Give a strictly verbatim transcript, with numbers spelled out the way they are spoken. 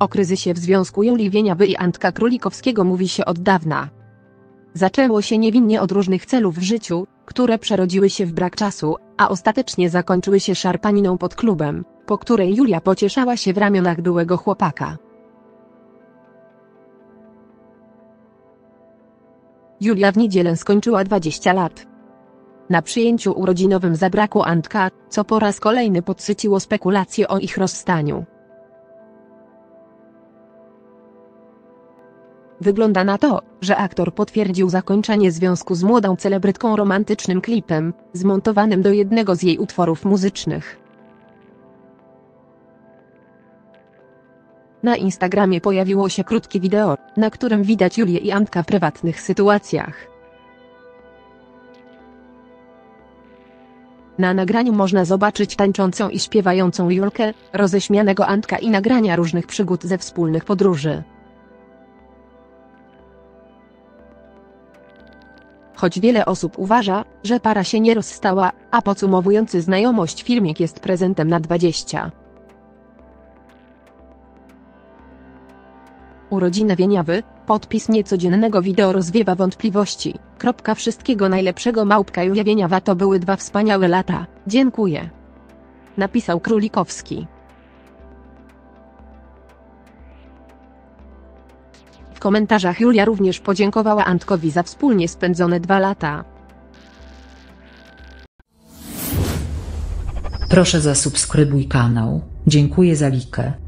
O kryzysie w związku Julii Wieniawy i Antka Królikowskiego mówi się od dawna. Zaczęło się niewinnie od różnych celów w życiu, które przerodziły się w brak czasu, a ostatecznie zakończyły się szarpaniną pod klubem, po której Julia pocieszała się w ramionach byłego chłopaka. Julia w niedzielę skończyła dwadzieścia lat. Na przyjęciu urodzinowym zabrakło Antka, co po raz kolejny podsyciło spekulacje o ich rozstaniu. Wygląda na to, że aktor potwierdził zakończenie związku z młodą celebrytką romantycznym klipem, zmontowanym do jednego z jej utworów muzycznych. Na Instagramie pojawiło się krótkie wideo, na którym widać Julię i Antka w prywatnych sytuacjach. Na nagraniu można zobaczyć tańczącą i śpiewającą Julkę, roześmianego Antka i nagrania różnych przygód ze wspólnych podróży. Choć wiele osób uważa, że para się nie rozstała, a podsumowujący znajomość filmik jest prezentem na dwadzieścia. Urodziny Wieniawy, podpis niecodziennego wideo rozwiewa wątpliwości. Kropka Wszystkiego najlepszego małpka Julia Wieniawa to były dwa wspaniałe lata, dziękuję. Napisał Królikowski. W komentarzach Julia również podziękowała Antkowi za wspólnie spędzone dwa lata. Proszę zasubskrybuj kanał, dziękuję za likę.